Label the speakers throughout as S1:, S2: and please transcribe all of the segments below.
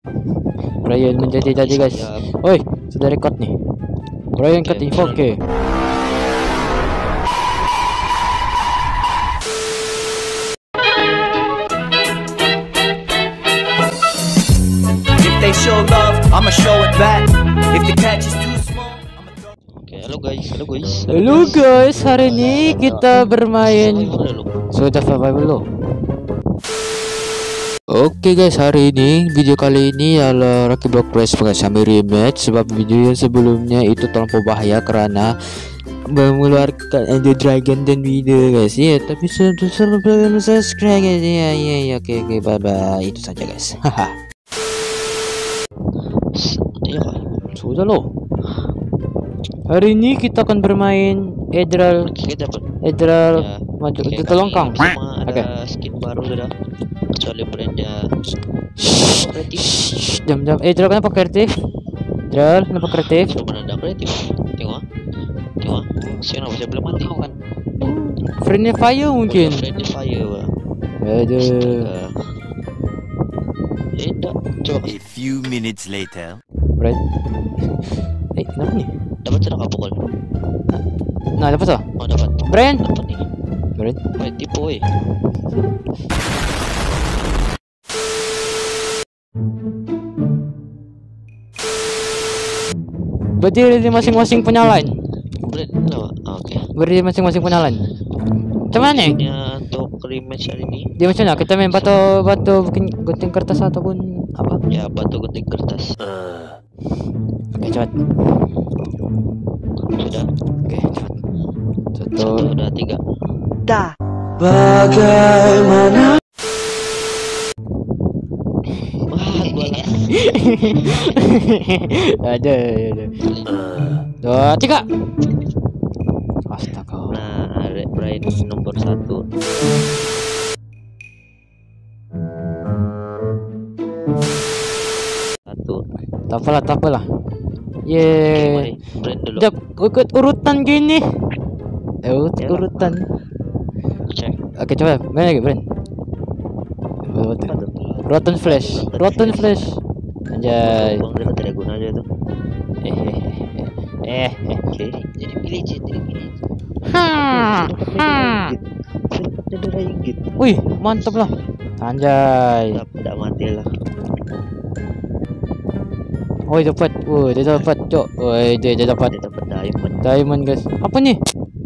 S1: Brian menjadi guys. Oi, sudah record nih. Brian cut info oke.
S2: If they show love, I'ma show it back. If the catch is too small, I'ma throw.
S3: Oke, halo guys.
S1: Halo guys, hari ini kita bermain. Sudah survival lo. Oke guys, hari ini video kali ini adalah Rocky Block Race bersama rematch. Sebab video yang sebelumnya itu terlalu bahaya karena mengeluarkan Ender Dragon dan video guys. Ya, tapi belum subscribe guys. Ya, oke, bye bye. Itu saja guys. Haha. Sudah lo. Hari ini kita akan bermain Edral maju itu longkang.
S3: Oke. Skin baru sudah. Kecuali brandnya kreatif.
S1: Jam Edral kenapa kreatif? Edral kenapa kreatif?
S3: Cuma ada kreatif. Tengok. Siapa bisa belum mati kan?
S1: Friendly fire mungkin.
S3: Friendly fire, Bang.
S1: Aduh.
S3: Coba.
S2: A few minutes later.
S1: Right. Kenapa nih?
S3: Dapat sudah apa pukul?
S1: Nah, dapat tuh.
S3: Oh, dapat.
S1: Brand.
S3: Dapat nih.
S1: Brand.
S3: Woi, tipu woi.
S1: Berdiri di masing-masing penyalaan.
S3: Brand no. Oke.
S1: Berdiri masing-masing penyalaan. Cuman nih?
S3: Ya, untuk rematch hari ini.
S1: Dia macam mana? Kita main batu bikin gunting kertas ataupun apa?
S3: Ya, batu gunting kertas.
S1: Oke, cepat.
S3: Sudah.
S1: Oke, cepat.
S3: Satu, udah 3.
S2: Bagaimana?
S3: Wah, gua lah.
S1: Ada. 2, 3. Astaga.
S3: Nah, Brian nomor 1.
S1: Tak apalah. Yeay.
S3: Brand dulu.
S1: Jap, ikut urutan gini. Urutan.
S3: Cek.
S1: Oke, coba main lagi, Brand. Rotten Flash. Anjay.
S3: Bang, dia tidak guna aja tuh. Oke, jadi pilih. Jadi ringgit.
S1: Wih, mantap lah. Anjay.
S3: Tidak mati lah.
S1: Woi, dapat. Dia dapat, Cok. Woi, dia dapat
S3: Dia dapat diamond.
S1: diamond, guys. Apa nih?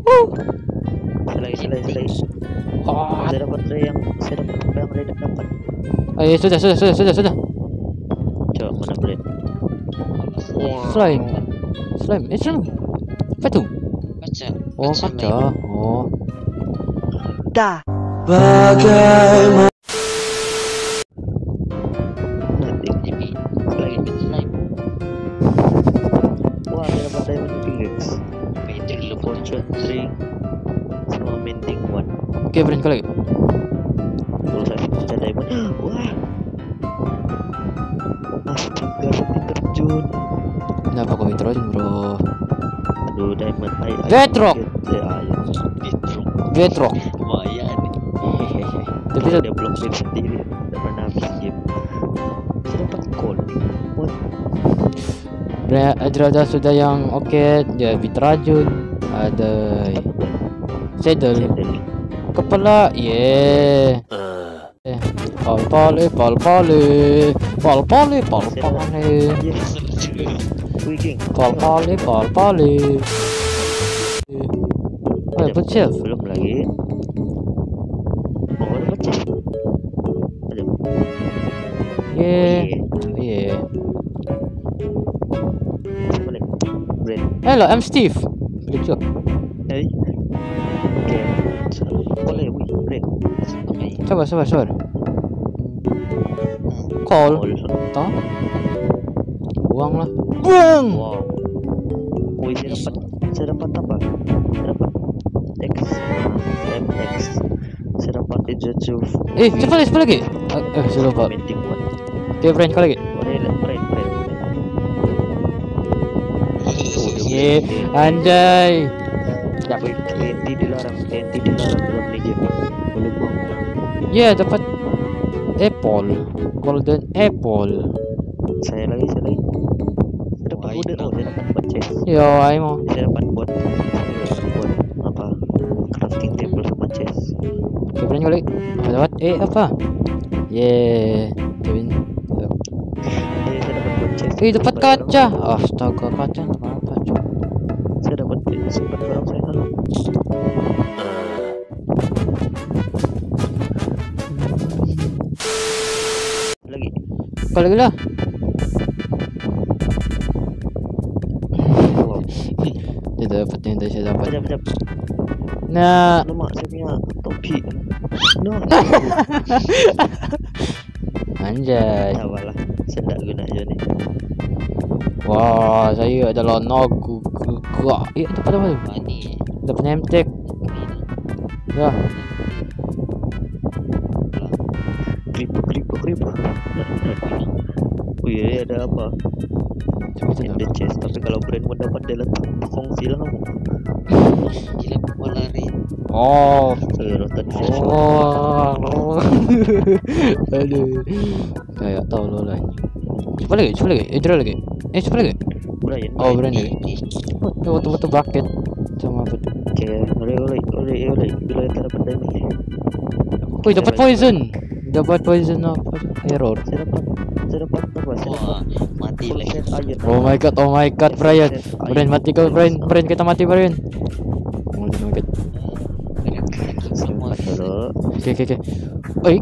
S3: Selai.
S1: Oh,
S3: Saya dapat yang Raiden dapat.
S1: ayo sudah.
S3: Coba mana Brand?
S1: Slime. Slime. Apa tuh?
S3: Kaca.
S1: Oh, kaca. Oh.
S2: Bagaimana?
S3: Nanti slime. Wah, dia dapat diamond pickaxe. Itu dulu fortune 3 sama mending 1.
S1: Oke, Brand kali.
S3: Terus saya baca diamond. Wah. Astaga, roti terjun.
S1: Kenapa kau terjun, bro?
S3: Aduh, diamond.
S1: Bedrock. Bedrock.
S3: Lumayan nih.
S1: Tapi
S3: Kalau dia belum save sendiri, udah pernah habis game. Saya dapat gold. What?
S1: Ada sudah yang oke, dia terjun. Ada saddle. Kepala, pal pale.
S3: Yes. Wiging.
S1: Pal pale. Dapat chef.
S3: Belum lagi. Oh, dapat chef. Ada.
S1: Yeah.
S3: Balik. Brand.
S1: Hello, I'm Steve. Balik juga.
S3: Hey. Oke. Boleh, Brand.
S1: Sabar. Call. Toh. Buang lah. Buang.
S3: Wow. Wih, saya dapat apa? Saya dapat X. Saya dapat Ijutsu.
S1: Cepat lagi. Sudah lupa.
S3: Minting 1.
S1: Oke, Brand kali lagi.
S3: Brand.
S1: Anjay.
S3: TNT dilarang dalam game. Boleh buang.
S1: Dapat apple. Golden apple.
S3: Saya lagi. Saya dapat udah. Oh, saya dapat buat chest.
S1: Yo, ayo mau.
S3: Saya dapat buat apa? Crafting table sama chest.
S1: Oke, Bren kali. Dapat apa? Yeah. Kevin.
S3: Saya dapat buat chest.
S1: Dapat kaca. Astaga, kaca apa, Cok?
S3: Saya dapat sempat barang saya kan.
S1: Lagi lah.
S3: Wow.
S1: Tidak dapat yang tadi saya dapat.
S3: Pejam.
S1: Nah,
S3: Lemak saya punya topi. No.
S1: anjay.
S3: Awalah. Saya tak guna aja nih.
S1: Wah, saya ada lonog. Gua. Dapat apa tu? Dapat nemtek. Ya.
S3: Creeper. Wih, ada apa? In the chest. Tapi kalau brand mau dapat dia letak kongsi lah kamu. Gila mau lari.
S1: Oh.
S3: Saya nonton
S1: Oh. Aduh. Kayak tahu lo lah. Coba lagi. Coba lagi.
S3: Brian.
S1: Oh, Brian lagi. Betul bucket. Sama apa tuh?
S3: Oke, oleh. Bila kita dapat damage.
S1: Wih, dapat poison. Dapat poison apa? Error.
S3: Saya dapat apa? Saya dapat mati lagi.
S1: Oh my god, Brian. Brian mati kau, Brian. Brian kita mati, Brian. Oh my god. Oke. Oi.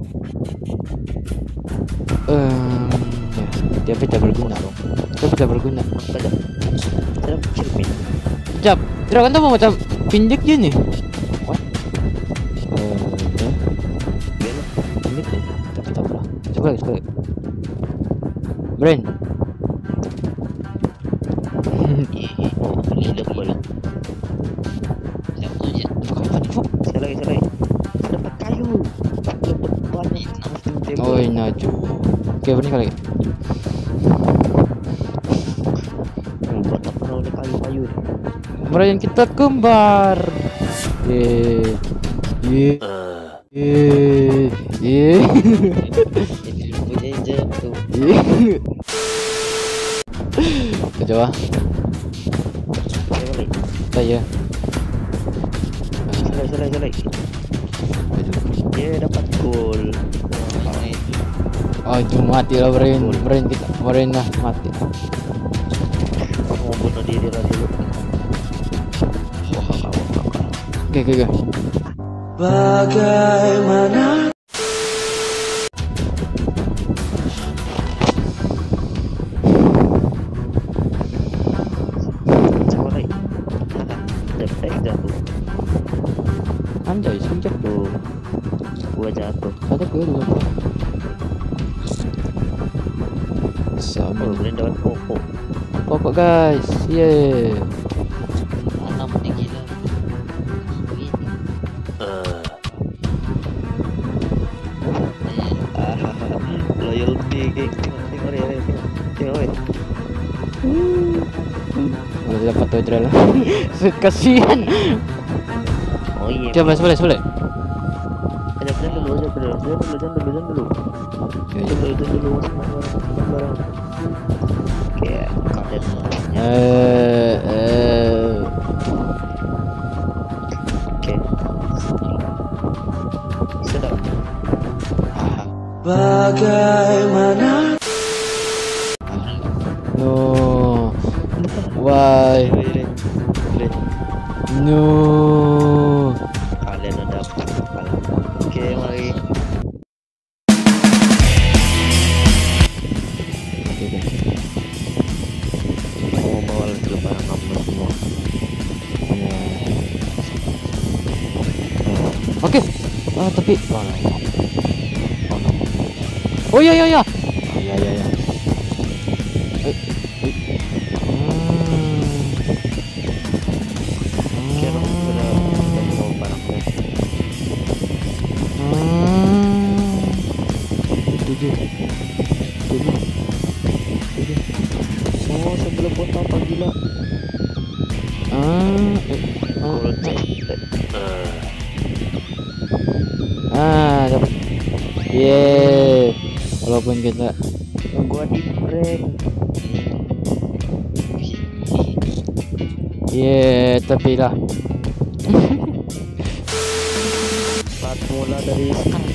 S1: Ya, dia tidak berguna dong. Dia tidak berguna.
S3: Saya dapat cermin.
S1: Jap. Tidak kan tahu macam pindik je ni. What? Pindik je. Tapi tak apa. Coba lagi. Brain.
S3: Hidup boleh. Saya lagi. Saya dapat kayu. Dapat banyak crafting table.
S1: Oh, naju. Oke, berani kali.
S3: Buat apa oleh kayu-kayu?
S1: Brian kita kembar. Ye.
S3: Ini punya jatuh.
S1: Coba. Saya.
S3: Selai. Dia dapat gold.
S1: Oh, itu mati lah Brian lah mati.
S3: Mau bunuh diri lah dulu.
S1: Oke.
S2: Bagaimana?
S3: Coba lagi. Dapat jatuh.
S1: Anjay, sejak
S3: Tuh. Gua jatuh.
S1: ada dua. Sama.
S3: Oh, boleh dapat pokok.
S1: Pokok guys. Ye.
S3: Tanam nih gila. Loyalty geng. Tengok.
S1: Udah dapat tuh drill. Kasihan.
S3: Oh iya.
S1: Coba boleh.
S3: Jangan dulu. Barang. Oke, kadet. Oke. Sedap.
S2: Bagaimana?
S1: No. Why? No.
S3: Kalian udah dapat. Oke, mari. Mau bawa lagi barang kamu semua.
S1: Oke. Tapi oh ya. Ya.
S3: Kira sudah mau barangmu.
S1: Tujuh.
S3: Oh, sebelum buat apa gila?
S1: Dapat. Yeay. Walaupun kita
S3: Gua gua di prank.
S1: Tapi lah.
S3: Start mula dari sekarang.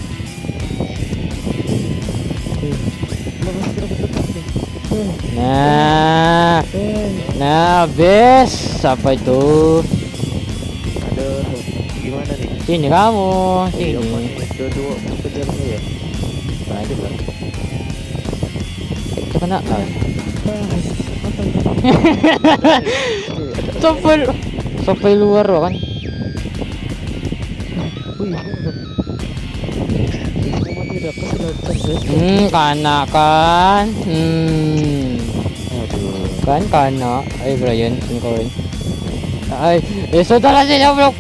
S1: Nah, bes, siapa itu?
S3: Aduh, gimana nih?
S1: Sini kamu,
S3: Iya, apa
S1: sini.
S3: nih? Dua-dua kejarnya ya.
S1: Nah, itu kan. Itu kena kan? Sampai luar loh kan? Kana kan? Kan kana. Ayo Brian, sini kawan. Saudara saya blok.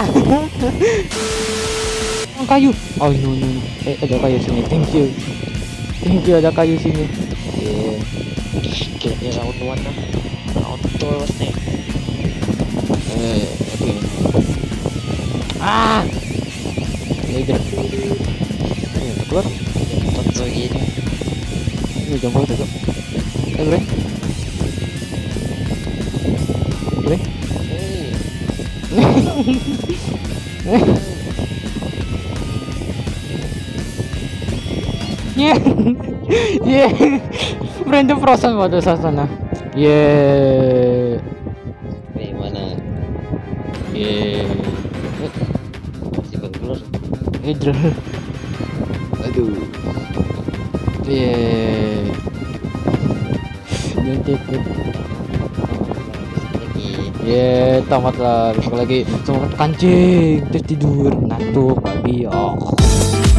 S1: Kayu. Oh no. Ada kayu sini. Thank you ada kayu sini.
S3: Kira auto warna. Auto warna.
S1: Oke. Ini keluar.
S3: Tempat begini.
S1: Ini jambul tuh. Bre. Yeah. Brand frozen waduh sana.
S3: Nih mana? Si Bang keluar.
S1: Hidro. Aduh. Tamat lah besok lagi. Semangat kancing terus tidur ngantuk babi.